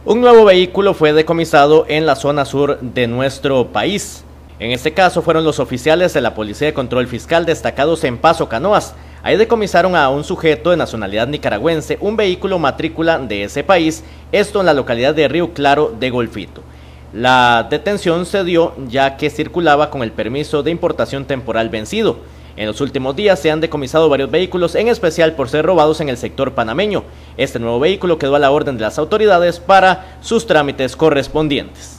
Un nuevo vehículo fue decomisado en la zona sur de nuestro país. En este caso fueron los oficiales de la Policía de Control Fiscal destacados en Paso Canoas. Ahí decomisaron a un sujeto de nacionalidad nicaragüense, un vehículo matrícula de ese país, esto en la localidad de Río Claro de Golfito. La detención se dio ya que circulaba con el permiso de importación temporal vencido. En los últimos días se han decomisado varios vehículos, en especial por ser robados en el sector panameño. Este nuevo vehículo quedó a la orden de las autoridades para sus trámites correspondientes.